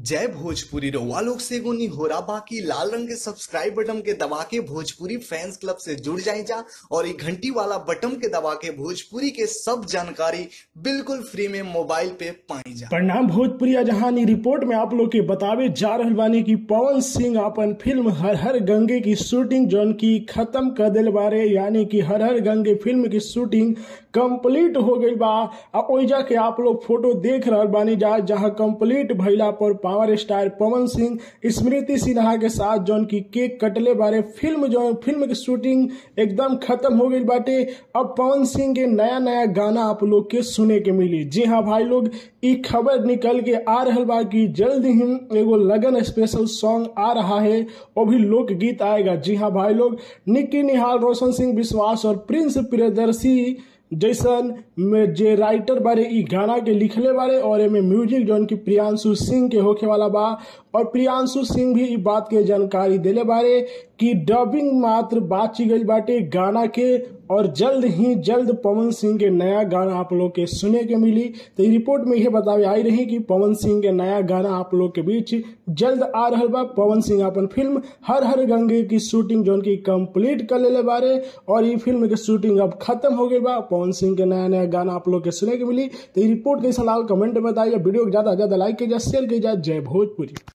जय भोजपुरी रउआ लोग से एगो निहोरा बाकी लाल रंग के सब्सक्राइब बटन के दबा के भोजपुरी फैंस क्लब से जुड़ जाए जा और ये घंटी वाला बटन के दबा के भोजपुरी के सब जानकारी बिल्कुल फ्री में मोबाइल पे पाई जा। प्रणाम भोजपुरी जहानी रिपोर्ट में आप लोग के बतावे जा रहल बानी कि पवन सिंह अपन फिल्म हर हर गंगे की शूटिंग जौन की खत्म कर दिल बारे, यानी कि हर हर गंगे फिल्म की शूटिंग कंप्लीट हो गई बा। ओइजा के आप लोग फोटो देख रहल बानी जा, जहां कंप्लीट भइला पर पावर स्टार पवन सिंह स्मृति सिन्हा के साथ जौन की केक कटले बारे। फिल्म की शूटिंग एकदम खत्म हो गई बाटे। अब पवन सिंह के नया नया गाना आप लोग के सुने के मिली। जी हाँ भाई लोग, ई खबर निकल के आ रहल बा कि जल्द ही एगो लगन स्पेशल सॉन्ग आ रहा है, वो भी लोकगीत आएगा। जी हाँ भाई लोग, निक्की निहाल, रोशन सिंह विश्वास और प्रिंस प्रियदर्शी जैसन में जे राइटर बारे ई गाना के लिखले बारे और एमे म्यूजिक जौन की प्रियांशु सिंह के होखे वाला बा। और प्रियांशु सिंह भी ई बात के जानकारी देले बारे कि डबिंग मात्र बाची गई बाटे गाना के, और जल्द पवन सिंह के नया गाना आप लोग के सुने के मिली। तो रिपोर्ट में यह बतावे आई रही कि पवन सिंह के नया गाना आप लोग के बीच जल्द आ रहल बा। पवन सिंह अपन फिल्म हर हर गंगे की शूटिंग जौन की कंप्लीट कर लेले बारे और ये फिल्म की शूटिंग अब खत्म हो गई बा। पवन सिंह के नया नया गाना आप लोग के सुने के मिली। तो रिपोर्ट कैसा लागल कमेंट में बताइए। वीडियो को ज्यादा लाइक कीजिए, शेयर कीजिए। जय भोजपुरी।